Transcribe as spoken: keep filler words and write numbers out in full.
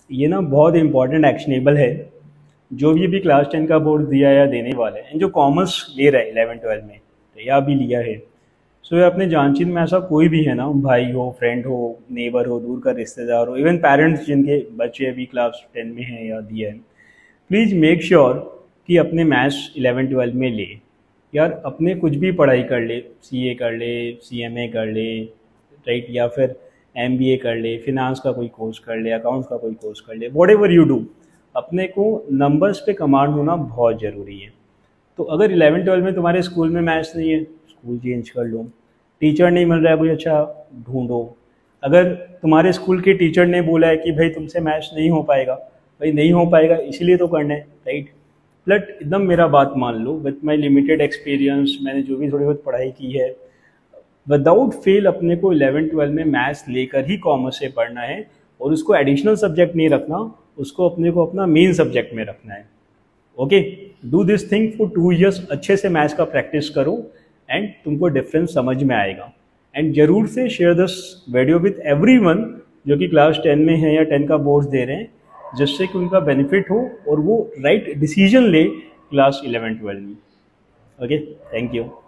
ये ना बहुत इंपॉर्टेंट एक्शनेबल है। जो भी अभी क्लास टेन का बोर्ड दिया या देने वाला है, एंड जो कॉमर्स ले रहा है इलेवन ट्वेल्व में या भी लिया है, सो ये अपने जानचीन में ऐसा कोई भी है ना, भाई हो, फ्रेंड हो, नेबर हो, दूर का रिश्तेदार हो, इवन पेरेंट्स जिनके बच्चे अभी क्लास टेन में हैं या दिया है, प्लीज़ मेक श्योर कि अपने मैथ्स इलेवन ट्वेल्व में ले। यार अपने कुछ भी पढ़ाई कर ले, सी ए कर ले, सी एम ए कर ले, राइट, या फिर एम बी ए कर ले, फिनांस का कोई कोर्स कर ले, अकाउंट्स का कोई कोर्स कर ले, वॉट एवर यू डू, अपने को नंबर्स पे कमांड होना बहुत ज़रूरी है। तो अगर इलेवन ट्वेल्व में तुम्हारे स्कूल में मैथ्स नहीं है, स्कूल चेंज कर लो। टीचर नहीं मिल रहा है कोई अच्छा, ढूंढो। अगर तुम्हारे स्कूल के टीचर ने बोला है कि भाई तुमसे मैथ्स नहीं हो पाएगा, भाई नहीं हो पाएगा इसीलिए तो करना है, राइट। बट एकदम मेरा बात मान लो, विथ माई लिमिटेड एक्सपीरियंस, मैंने जो भी थोड़ी बहुत पढ़ाई की है, विदाउट फेल अपने को इलेवन ट्वेल्व में मैथ्स लेकर ही कॉमर्स से पढ़ना है, और उसको एडिशनल सब्जेक्ट नहीं रखना, उसको अपने को अपना मेन सब्जेक्ट में रखना है। Okay, do this thing for two years, अच्छे से मैथ्स का प्रैक्टिस करो एंड तुमको डिफरेंस समझ में आएगा। एंड जरूर से share this video with everyone जो कि क्लास टेन में है या टेन का बोर्ड्स दे रहे हैं, जिससे कि उनका बेनिफिट हो और वो राइट डिसीजन ले क्लास इलेवन ट्वेल्व में। Okay, thank you.